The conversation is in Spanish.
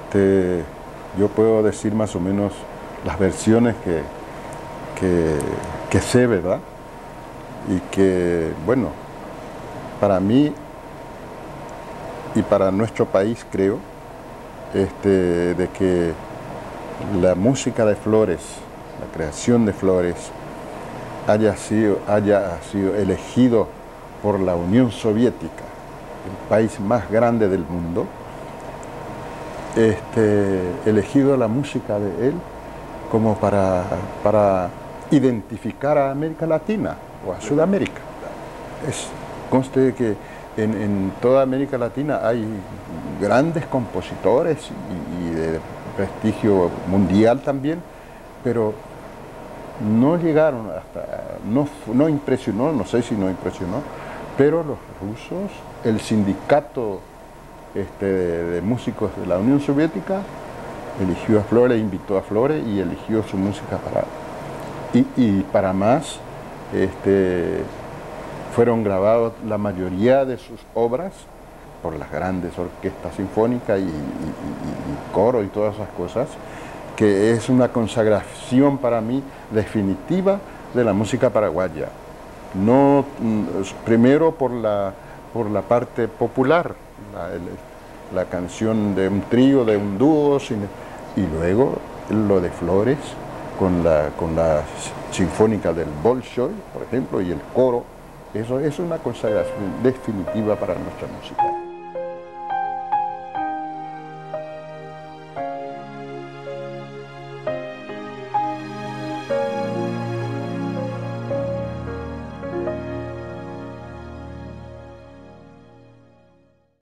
yo puedo decir más o menos las versiones que sé, ¿verdad? Y que, bueno, para mí y para nuestro país creo, de que la música de Flores, la creación de Flores, haya sido elegido por la Unión Soviética, el país más grande del mundo, elegido la música de él como para identificar a América Latina o a Sudamérica. Conste que en toda América Latina hay grandes compositores y de prestigio mundial también, pero no llegaron no impresionó, no sé si no impresionó, pero los rusos, el sindicato de músicos de la Unión Soviética eligió a Flores, invitó a Flores y eligió su música para más, fueron grabados la mayoría de sus obras por las grandes orquestas sinfónicas y coro y todas esas cosas, que es una consagración para mí definitiva de la música paraguaya. No, primero por la parte popular, la canción de un trío, de un dúo, y luego lo de Flores con la sinfónica del Bolshoi, por ejemplo, y el coro. Eso es una consagración definitiva para nuestra música.